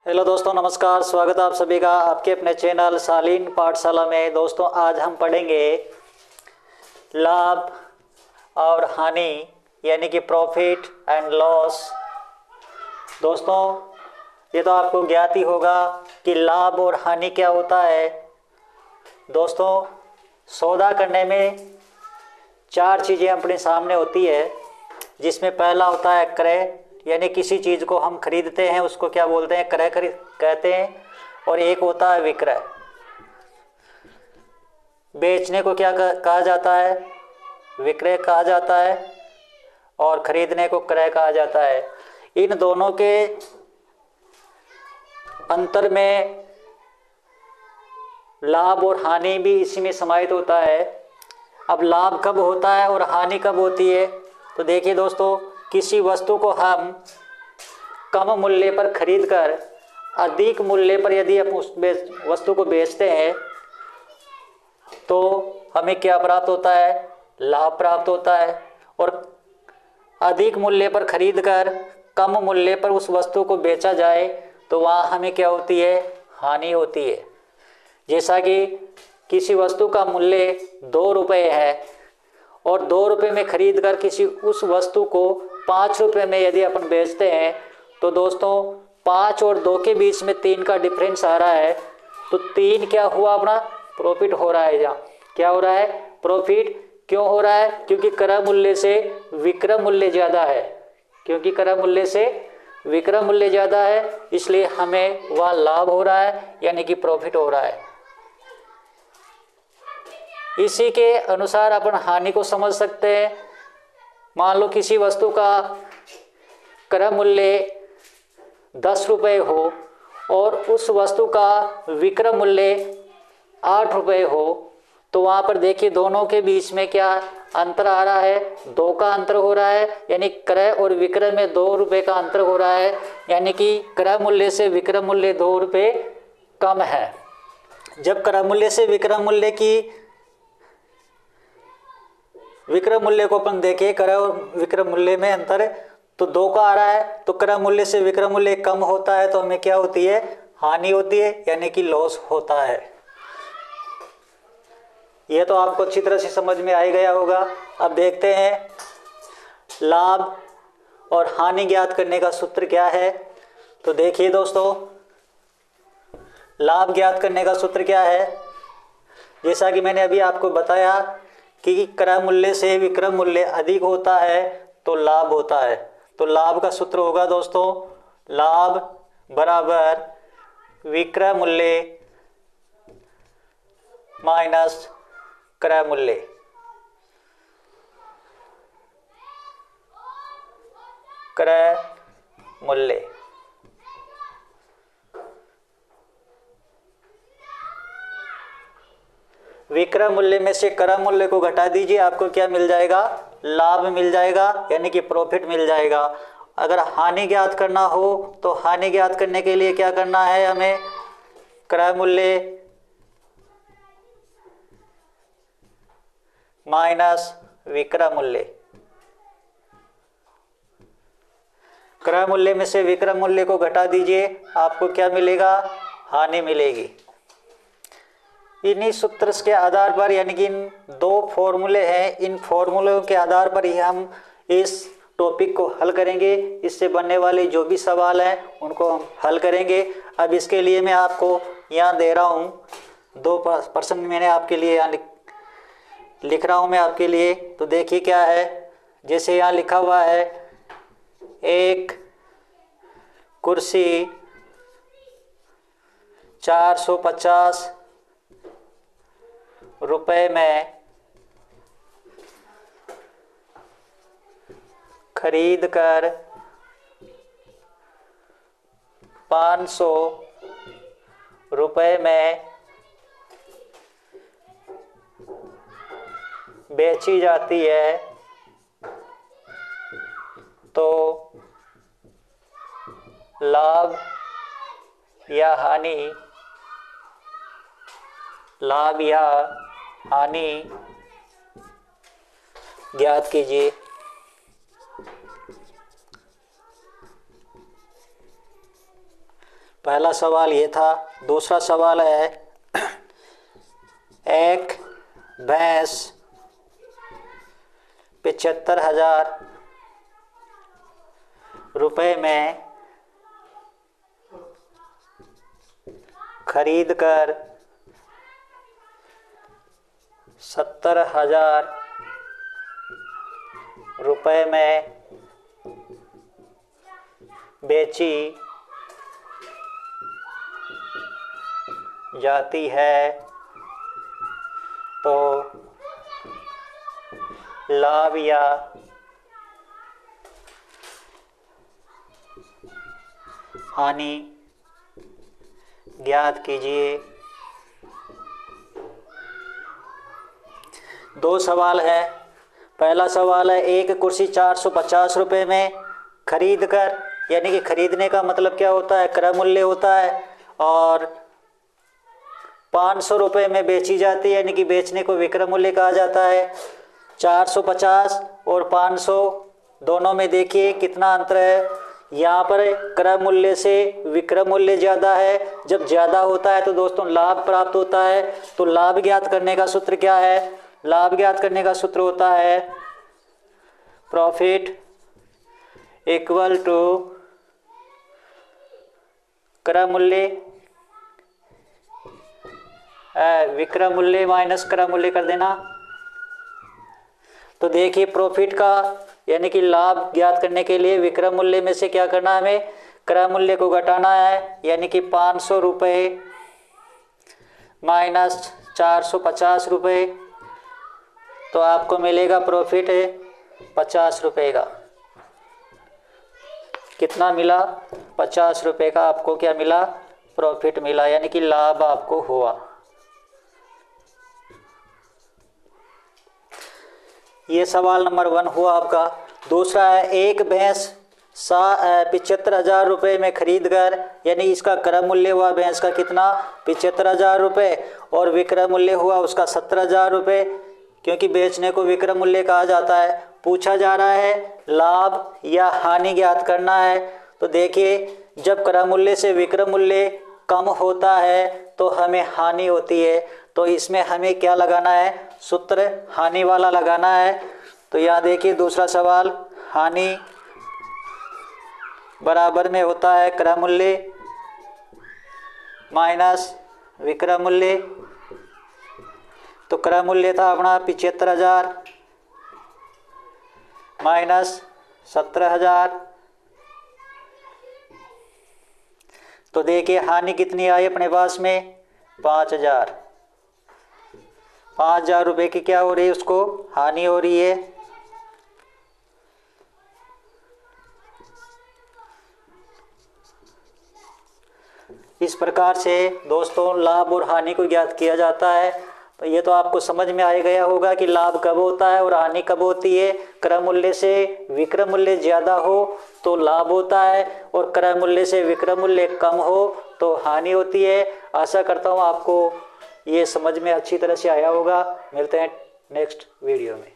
Hello दोस्तों, नमस्कार। स्वागत है आप सभी का आपके अपने चैनल शालीन पाठशाला में। दोस्तों, आज हम पढ़ेंगे लाभ और हानि यानी कि प्रॉफिट एंड लॉस। दोस्तों, ये तो आपको ज्ञात ही होगा कि लाभ और हानि क्या होता है। दोस्तों, सौदा करने में चार चीज़ें अपने सामने होती है, जिसमें पहला होता है क्रय, यानी किसी चीज़ को हम खरीदते हैं उसको क्या बोलते हैं, क्रय खरीद कहते हैं। और एक होता है विक्रय, बेचने को क्या कहा जाता है, विक्रय कहा जाता है। और खरीदने को क्रय कहा जाता है। इन दोनों के अंतर में लाभ और हानि भी इसी में समाहित होता है। अब लाभ कब होता है और हानि कब होती है, तो देखिए दोस्तों, किसी वस्तु को हम कम मूल्य पर खरीदकर अधिक मूल्य पर यदि हम उस वस्तु को बेचते हैं तो हमें क्या प्राप्त होता है, लाभ प्राप्त होता है। और अधिक मूल्य पर खरीदकर कम मूल्य पर उस वस्तु को बेचा जाए तो वहाँ हमें क्या होती है, हानि होती है। जैसा कि किसी वस्तु का मूल्य 2 रुपये है और 2 रुपये में खरीद कर किसी उस वस्तु को 5 रुपये में यदि अपन बेचते हैं तो दोस्तों 5 और 2 के बीच में 3 का डिफरेंस आ रहा है। तो 3 क्या हुआ, अपना प्रॉफिट हो रहा है। यहाँ क्या हो रहा है, प्रॉफिट। क्यों हो रहा है, क्योंकि क्रय मूल्य से विक्रय मूल्य ज़्यादा है। क्योंकि क्रय मूल्य से विक्रय मूल्य ज़्यादा है, इसलिए हमें वह लाभ हो रहा है, यानी कि प्रॉफिट हो रहा है। इसी के अनुसार अपन हानि को समझ सकते हैं। मान लो किसी वस्तु का क्रय मूल्य 10 रुपये हो और उस वस्तु का विक्रय मूल्य 8 रुपये हो, तो वहाँ पर देखिए दोनों के बीच में क्या अंतर आ रहा है, 2 का अंतर हो रहा है। यानी क्रय और विक्रय में 2 रुपये का अंतर हो रहा है, यानी कि क्रय मूल्य से विक्रय मूल्य 2 रुपये कम है। जब क्रय मूल्य से विक्रय मूल्य की विक्रय मूल्य को अपन देखें, क्रय और विक्रय मूल्य में अंतर तो 2 का आ रहा है, तो क्रय मूल्य से विक्रय मूल्य कम होता है तो हमें क्या होती है, हानि होती है, यानी कि लॉस होता है। यह तो आपको अच्छी तरह से समझ में आ ही गया होगा। अब देखते हैं लाभ और हानि ज्ञात करने का सूत्र क्या है। तो देखिए दोस्तों, लाभ ज्ञात करने का सूत्र क्या है। जैसा कि मैंने अभी आपको बताया कि क्रय मूल्य से विक्रय मूल्य अधिक होता है तो लाभ होता है। तो लाभ का सूत्र होगा दोस्तों, लाभ बराबर विक्रय मूल्य माइनस क्रय मूल्य। क्रय मूल्य विक्रय मूल्य में से क्रय मूल्य को घटा दीजिए, आपको क्या मिल जाएगा, लाभ मिल जाएगा, यानी कि प्रॉफिट मिल जाएगा। अगर हानि ज्ञात करना हो तो हानि ज्ञात करने के लिए क्या करना है हमें, क्रय मूल्य माइनस विक्रय मूल्य। क्रय मूल्य में से विक्रय मूल्य को घटा दीजिए, आपको क्या मिलेगा, हानि मिलेगी। इन्हीं सूत्र के आधार पर, यानी कि इन 2 फॉर्मूले हैं, इन फॉर्मूलों के आधार पर ही हम इस टॉपिक को हल करेंगे। इससे बनने वाले जो भी सवाल हैं उनको हम हल करेंगे। अब इसके लिए मैं आपको यहाँ दे रहा हूँ 2% मैंने आपके लिए यहाँ लिख रहा हूँ मैं आपके लिए। तो देखिए क्या है, जैसे यहाँ लिखा हुआ है, एक कुर्सी 450 रुपये में खरीद कर 500 रुपये में बेची जाती है, तो लाभ या हानि, लाभ या हानि ज्ञात कीजिए। पहला सवाल ये था। दूसरा सवाल है, एक भैंस 75,000 रुपए में खरीद कर 70,000 रुपए में बेची जाती है तो लाभ या हानि ज्ञात कीजिए। दो सवाल है। पहला सवाल है, एक कुर्सी 450 रुपये में खरीद कर, यानी कि खरीदने का मतलब क्या होता है, क्रय मूल्य होता है, और 500 रुपये में बेची जाती है, यानी कि बेचने को विक्रय मूल्य कहा जाता है। 450 और 500 दोनों में देखिए कितना अंतर है। यहाँ पर क्रय मूल्य से विक्रय मूल्य ज़्यादा है। जब ज़्यादा होता है तो दोस्तों लाभ प्राप्त होता है। तो लाभ ज्ञात करने का सूत्र क्या है? लाभ ज्ञात करने का सूत्र होता है प्रॉफिट इक्वल टू क्रय मूल्य विक्रय मूल्य माइनस क्रय मूल्य कर देना। तो देखिए प्रॉफिट का यानी कि लाभ ज्ञात करने के लिए विक्रय मूल्य में से क्या करना है, हमें क्रय मूल्य को घटाना है, यानी कि 500 रुपये माइनस 450 रुपये, तो आपको मिलेगा प्रॉफिट 50 रुपये का। कितना मिला? 50 रुपये का आपको क्या मिला? प्रॉफिट मिला, यानी कि लाभ आपको हुआ। ये सवाल नंबर 1 हुआ आपका। दूसरा है, एक भैंस 75,000 रुपये में खरीद कर, यानी इसका क्रय मूल्य हुआ भैंस का कितना? 75,000 रुपये, और विक्रय मूल्य हुआ उसका 70,000 रुपये, क्योंकि बेचने को विक्रय मूल्य कहा जाता है। पूछा जा रहा है लाभ या हानि ज्ञात करना है। तो देखिए जब क्रय मूल्य से विक्रय मूल्य कम होता है तो हमें हानि होती है। तो इसमें हमें क्या लगाना है? सूत्र हानि वाला लगाना है। तो यहाँ देखिए दूसरा सवाल, हानि बराबर में होता है क्रय मूल्य माइनस विक्रय मूल्य। तो क्रय मूल्य था अपना 75,000 माइनस 17,000। तो देखिए हानि कितनी आई अपने पास में? 5,000। 5,000 रुपये की क्या हो रही है? उसको हानि हो रही है। इस प्रकार से दोस्तों लाभ और हानि को ज्ञात किया जाता है। तो ये तो आपको समझ में आ गया होगा कि लाभ कब होता है और हानि कब होती है। क्रय मूल्य से विक्रय मूल्य ज़्यादा हो तो लाभ होता है, और क्रय मूल्य से विक्रय मूल्य कम हो तो हानि होती है। आशा करता हूँ आपको ये समझ में अच्छी तरह से आया होगा। मिलते हैं नेक्स्ट वीडियो में।